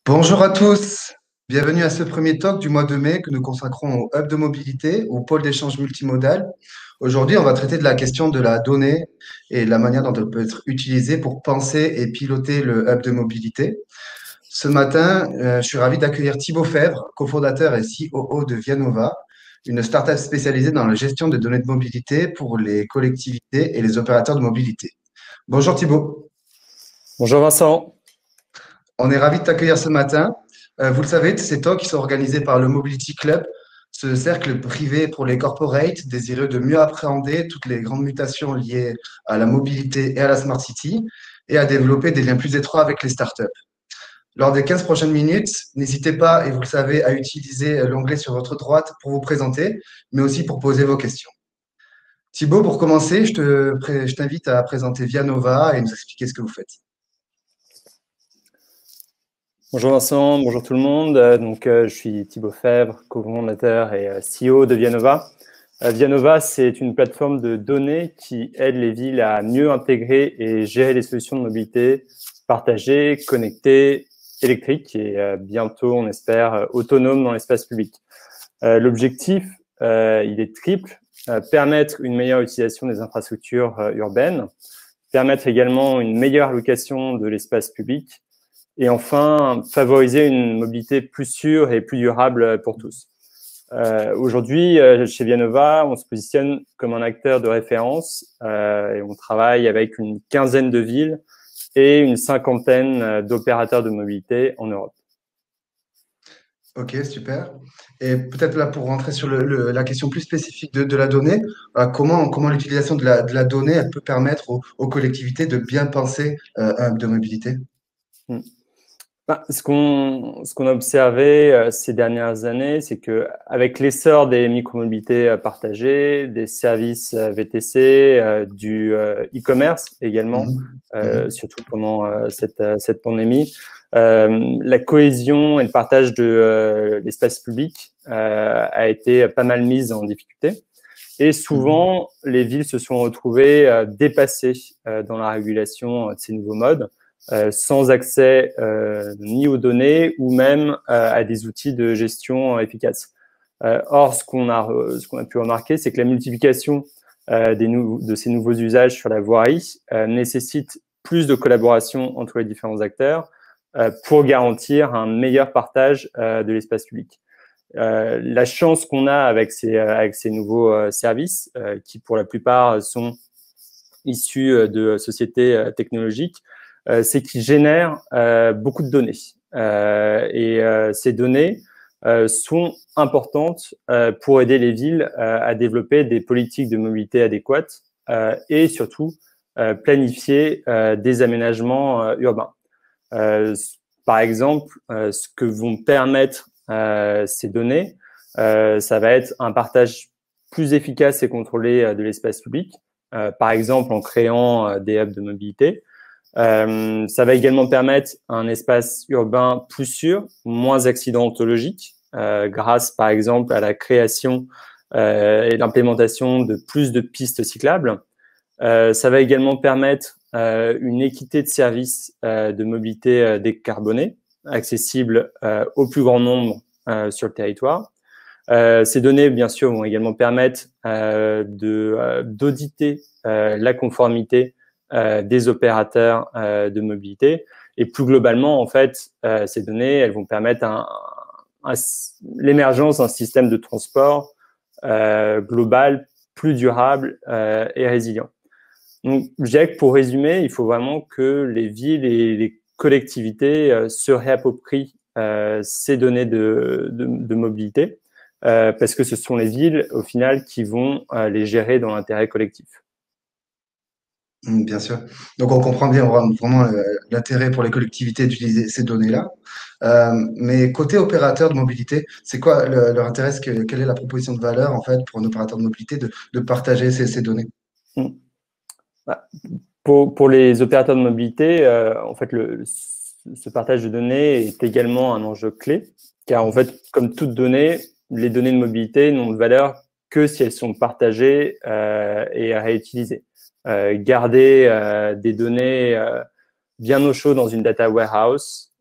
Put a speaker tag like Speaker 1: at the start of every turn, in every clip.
Speaker 1: Bonjour à tous, bienvenue à ce premier talk du mois de mai que nous consacrons au hub de mobilité, au pôle d'échange multimodal. Aujourd'hui, on va traiter de la question de la donnée et de la manière dont elle peut être utilisée pour penser et piloter le hub de mobilité. Ce matin, je suis ravi d'accueillir Thibaut Fèvre, cofondateur et COO de Vianova, une startup spécialisée dans la gestion des données de mobilité pour les collectivités et les opérateurs de mobilité. Bonjour Thibaut.
Speaker 2: Bonjour Vincent.
Speaker 1: On est ravi de t'accueillir ce matin. Vous le savez, ces talks qui sont organisés par le Mobility Club, ce cercle privé pour les corporates désireux de mieux appréhender toutes les grandes mutations liées à la mobilité et à la smart city et à développer des liens plus étroits avec les startups. Lors des 15 prochaines minutes, n'hésitez pas, et vous le savez, à utiliser l'onglet sur votre droite pour vous présenter, mais aussi pour poser vos questions. Thibaut, pour commencer, je t'invite à présenter Vianova et nous expliquer ce que vous faites.
Speaker 2: Bonjour Vincent, bonjour tout le monde. Je suis Thibaut Fèvre, cofondateur et CEO de Vianova. Vianova, c'est une plateforme de données qui aide les villes à mieux intégrer et gérer les solutions de mobilité partagées, connectées, électriques et bientôt, on espère, autonomes dans l'espace public. L'objectif, il est triple. Permettre une meilleure utilisation des infrastructures urbaines, permettre également une meilleure allocation de l'espace public et enfin, favoriser une mobilité plus sûre et plus durable pour tous. Aujourd'hui, chez Vianova, on se positionne comme un acteur de référence et on travaille avec une quinzaine de villes et une cinquantaine d'opérateurs de mobilité en Europe.
Speaker 1: Ok, super. Et peut-être là, pour rentrer sur la question plus spécifique de la donnée, comment l'utilisation de la donnée elle peut permettre aux collectivités de bien penser un hub de mobilité?
Speaker 2: Hmm. Ce qu'on a observé ces dernières années, c'est que avec l'essor des micromobilités partagées, des services VTC, du e-commerce également,
Speaker 1: Mhm, mhm.
Speaker 2: surtout pendant cette pandémie, la cohésion et le partage de l'espace public a été pas mal mise en difficulté. Et
Speaker 1: Mhm.
Speaker 2: souvent, les villes se sont retrouvées dépassées dans la régulation de ces nouveaux modes, sans accès ni aux données ou même à des outils de gestion efficaces. Or, ce qu'on a pu remarquer, c'est que la multiplication de ces nouveaux usages sur la voirie nécessite plus de collaboration entre les différents acteurs pour garantir un meilleur partage de l'espace public. La chance qu'on a avec ces nouveaux services, qui pour la plupart sont issus de sociétés technologiques, c'est qu'ils génèrent beaucoup de données. Ces données sont importantes pour aider les villes à développer des politiques de mobilité adéquates et surtout planifier des aménagements urbains. Par exemple, ce que vont permettre ces données, ça va être un partage plus efficace et contrôlé de l'espace public, par exemple en créant des hubs de mobilité. Ça va également permettre un espace urbain plus sûr, moins accidentologique, grâce par exemple à la création et l'implémentation de plus de pistes cyclables. Ça va également permettre une équité de services de mobilité décarbonée, accessible au plus grand nombre sur le territoire. Ces données, bien sûr, vont également permettre d'auditer la conformité des opérateurs de mobilité. Et plus globalement, en fait, ces données, elles vont permettre l'émergence d'un système de transport global plus durable et résilient. Donc, je dirais que pour résumer, il faut vraiment que les villes et les collectivités se réapproprient ces données de mobilité, parce que ce sont les villes, au final, qui vont les gérer dans l'intérêt collectif.
Speaker 1: Bien sûr. Donc, on comprend bien vraiment l'intérêt pour les collectivités d'utiliser ces données-là. Mais côté opérateur de mobilité, c'est quoi leur intérêt? Quelle est la proposition de valeur, en fait, pour un opérateur de mobilité de partager ces données?
Speaker 2: Mm. Bah, pour les opérateurs de mobilité, en fait, ce partage de données est également un enjeu clé, car en fait, comme toute donnée, les données de mobilité n'ont de valeur que si elles sont partagées et réutilisées. Garder des données bien au chaud dans une data warehouse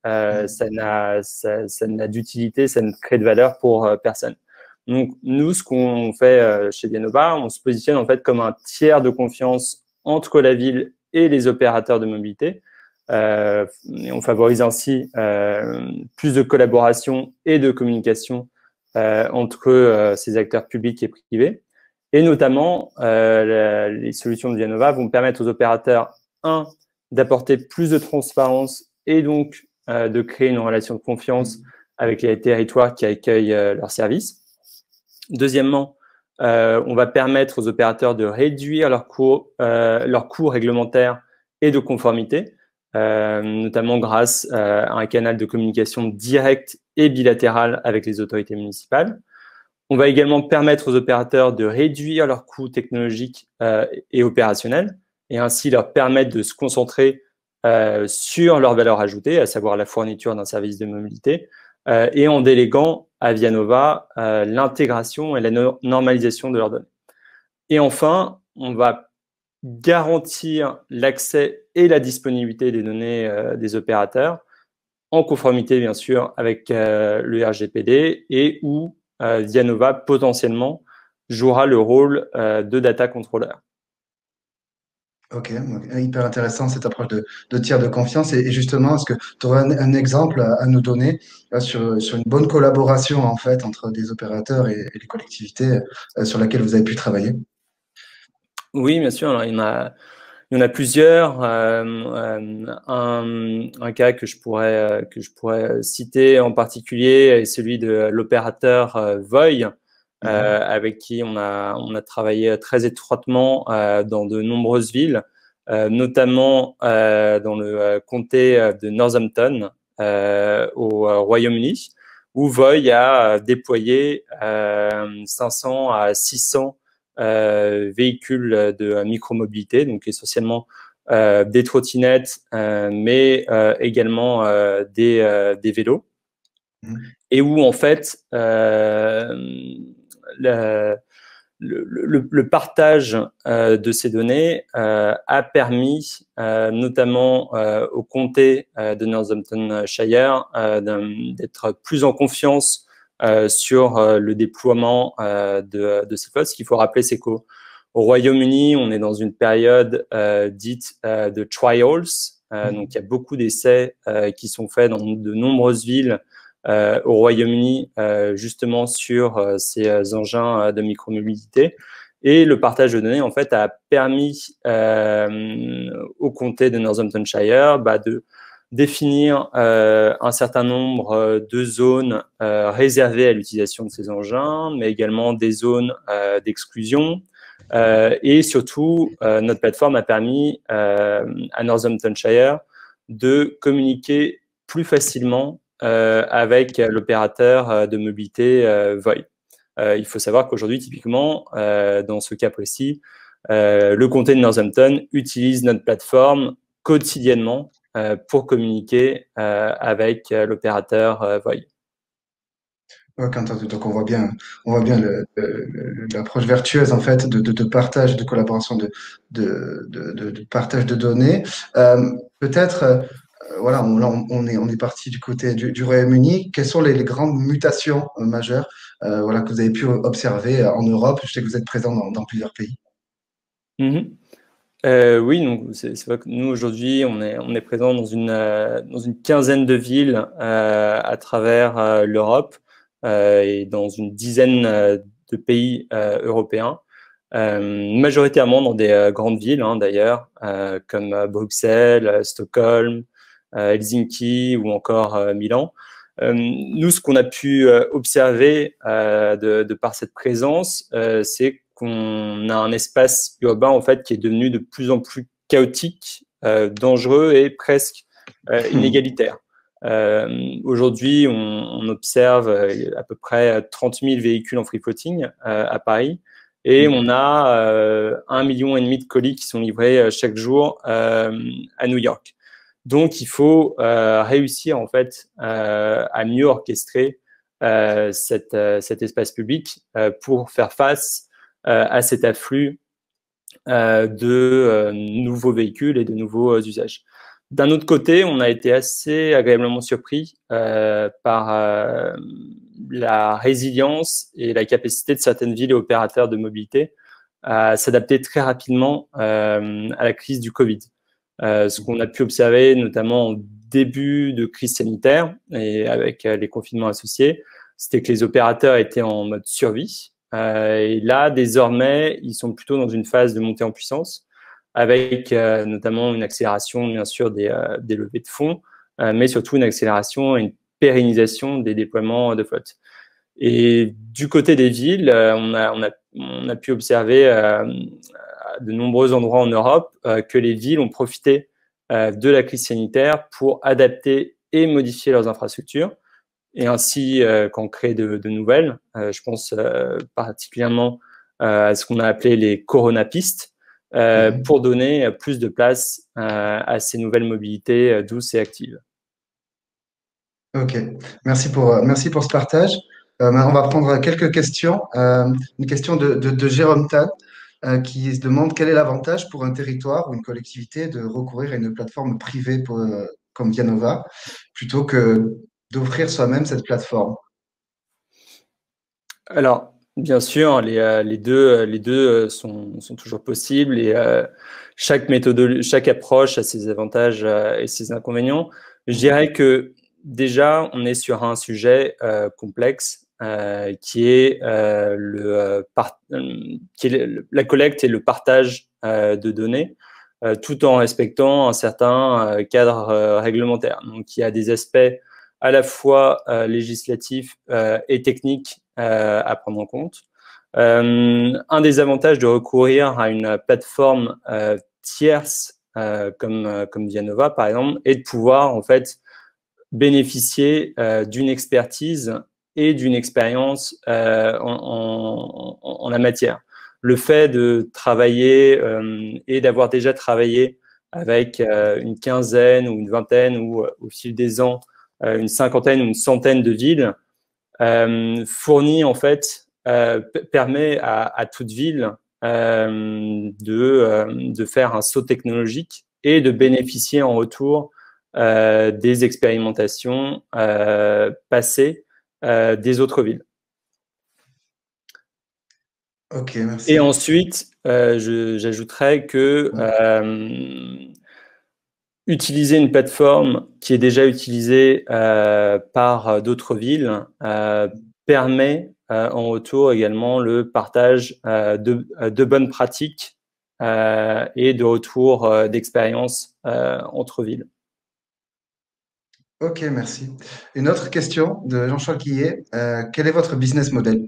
Speaker 2: ça n'a d'utilité, ça ne crée de valeur pour personne. Donc, nous, ce qu'on fait chez Vianova, on se positionne en fait comme un tiers de confiance entre la ville et les opérateurs de mobilité. Et on favorise ainsi plus de collaboration et de communication entre ces acteurs publics et privés. Et notamment, les solutions de Vianova vont permettre aux opérateurs, d'apporter plus de transparence et donc de créer une relation de confiance avec les territoires qui accueillent leurs services. Deuxièmement, on va permettre aux opérateurs de réduire leurs coûts réglementaires et de conformité, notamment grâce à un canal de communication direct et bilatéral avec les autorités municipales. On va également permettre aux opérateurs de réduire leurs coûts technologiques et opérationnels et ainsi leur permettre de se concentrer sur leur valeur ajoutée, à savoir la fourniture d'un service de mobilité, et en déléguant à Vianova l'intégration et la normalisation de leurs données. Et enfin, on va garantir l'accès et la disponibilité des données des opérateurs en conformité, bien sûr, avec le RGPD et où Vianova, potentiellement, jouera le rôle de data controller.
Speaker 1: Ok, hyper intéressant cette approche de tiers de confiance. Et justement, est-ce que tu aurais un exemple à nous donner sur une bonne collaboration en fait entre des opérateurs et les collectivités sur laquelle vous avez pu travailler?
Speaker 2: Oui, bien sûr. Alors, il y en a plusieurs. Un cas que je pourrais citer en particulier est celui de l'opérateur Voi, avec qui on a travaillé très étroitement dans de nombreuses villes, notamment dans le comté de Northampton au Royaume-Uni, où Voi a déployé 500 à 600 véhicules de micromobilité, donc essentiellement des trottinettes, mais également des vélos, et où en fait le partage de ces données a permis notamment au comté de Northamptonshire d'être plus en confiance sur le déploiement de ces flottes. Ce qu'il faut rappeler, c'est qu'au Royaume-Uni, on est dans une période dite de trials. Donc, il y a beaucoup d'essais qui sont faits dans de nombreuses villes au Royaume-Uni, justement sur ces engins de micromobilité. Et le partage de données, en fait, a permis au comté de Northamptonshire de définir un certain nombre de zones réservées à l'utilisation de ces engins, mais également des zones d'exclusion. Et surtout, notre plateforme a permis à Northamptonshire de communiquer plus facilement avec l'opérateur de mobilité Voi. Il faut savoir qu'aujourd'hui, typiquement, dans ce cas précis, le comté de Northampton utilise notre plateforme quotidiennement pour communiquer avec l'opérateur Voi.
Speaker 1: Ok, entendu. Donc on voit bien l'approche vertueuse en fait de partage, de collaboration, de partage de données. Peut-être, voilà, on est parti du côté du Royaume-Uni. Quelles sont les grandes mutations majeures, voilà, que vous avez pu observer en Europe? Je sais que vous êtes présent dans plusieurs pays.
Speaker 2: Oui, donc c'est vrai que nous aujourd'hui on est présent dans une quinzaine de villes à travers l'Europe et dans une dizaine de pays européens, majoritairement dans des grandes villes d'ailleurs, comme Bruxelles, Stockholm, Helsinki ou encore Milan. Nous, ce qu'on a pu observer de par cette présence, c'est qu'on a un espace urbain en fait qui est devenu de plus en plus chaotique, dangereux et presque inégalitaire. Aujourd'hui, on observe à peu près 30 000 véhicules en free-floating à Paris, et on a 1,5 million de colis qui sont livrés chaque jour à New York. Donc, il faut réussir en fait à mieux orchestrer cet espace public pour faire face à cet afflux de nouveaux véhicules et de nouveaux usages. D'un autre côté, on a été assez agréablement surpris par la résilience et la capacité de certaines villes et opérateurs de mobilité à s'adapter très rapidement à la crise du Covid. Ce qu'on a pu observer, notamment en début de crise sanitaire et avec les confinements associés, c'était que les opérateurs étaient en mode survie. Et là, désormais, ils sont plutôt dans une phase de montée en puissance, avec notamment une accélération, bien sûr, des levées de fonds, mais surtout une accélération et une pérennisation des déploiements de flotte. Et du côté des villes, on a pu observer à de nombreux endroits en Europe que les villes ont profité de la crise sanitaire pour adapter et modifier leurs infrastructures et ainsi qu'en créer de nouvelles. Je pense particulièrement à ce qu'on a appelé les coronapistes pour donner plus de place à ces nouvelles mobilités douces et actives.
Speaker 1: Ok, merci pour ce partage. Maintenant, on va prendre quelques questions. Une question de Jérôme Tan qui se demande quel est l'avantage pour un territoire ou une collectivité de recourir à une plateforme privée comme Vianova plutôt que d'offrir soi-même cette plateforme.
Speaker 2: Alors, bien sûr, les deux sont toujours possibles et chaque méthode, chaque approche a ses avantages et ses inconvénients. Je dirais que déjà, on est sur un sujet complexe qui est, la collecte et le partage de données, tout en respectant un certain cadre réglementaire. Donc, il y a des aspects à la fois législatifs et techniques à prendre en compte. Un des avantages de recourir à une plateforme tierce comme Vianova, par exemple, est de pouvoir en fait bénéficier d'une expertise et d'une expérience en la matière. Le fait de travailler et d'avoir déjà travaillé avec une quinzaine ou une vingtaine ou au fil des ans une cinquantaine ou une centaine de villes fournit en fait permet à toute ville de faire un saut technologique et de bénéficier en retour des expérimentations passées des autres villes.
Speaker 1: Ok, merci.
Speaker 2: Et ensuite, j'ajouterais que utiliser une plateforme qui est déjà utilisée par d'autres villes permet en retour également le partage de bonnes pratiques et de retour d'expérience entre villes.
Speaker 1: Ok, merci. Une autre question de Jean-Charles Quillet. Quel est votre business model?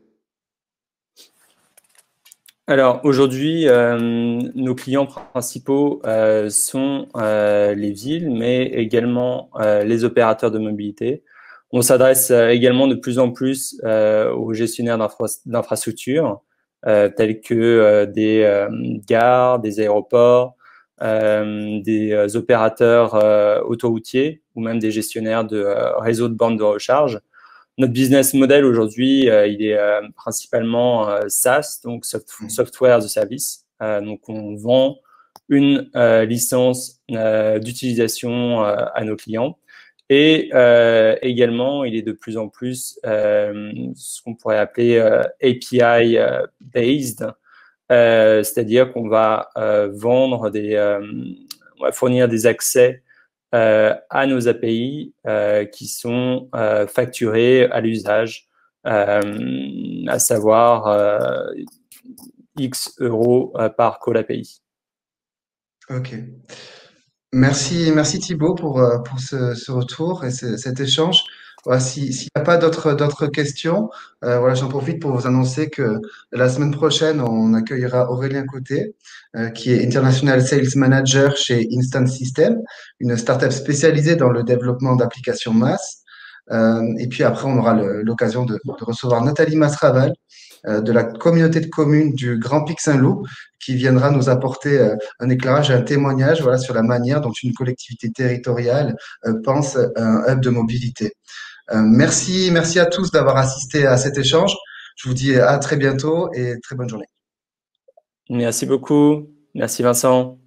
Speaker 2: Alors aujourd'hui, nos clients principaux sont les villes, mais également les opérateurs de mobilité. On s'adresse également de plus en plus aux gestionnaires d'infrastructures, tels que des gares, des aéroports, des opérateurs autoroutiers ou même des gestionnaires de réseaux de bornes de recharge. Notre business model aujourd'hui, il est principalement SaaS, donc Software as a Service. Donc, on vend une licence d'utilisation à nos clients. Et également, il est de plus en plus ce qu'on pourrait appeler API-based, c'est-à-dire qu'on va vendre on va fournir des accès à nos API qui sont facturés à l'usage, à savoir X euros par call API.
Speaker 1: Ok. Merci Thibaut pour ce retour et cet échange. Voilà, s'il n'y a pas d'autres questions, voilà, j'en profite pour vous annoncer que la semaine prochaine, on accueillera Aurélien Côté, qui est International Sales Manager chez Instant System, une startup spécialisée dans le développement d'applications MaaS. Et puis après, on aura l'occasion de recevoir Nathalie Masraval, de la communauté de communes du Grand Pic Saint-Loup, qui viendra nous apporter un éclairage et un témoignage voilà, sur la manière dont une collectivité territoriale pense à un hub de mobilité. Merci à tous d'avoir assisté à cet échange. Je vous dis à très bientôt et très bonne journée.
Speaker 2: Merci beaucoup. Merci Vincent.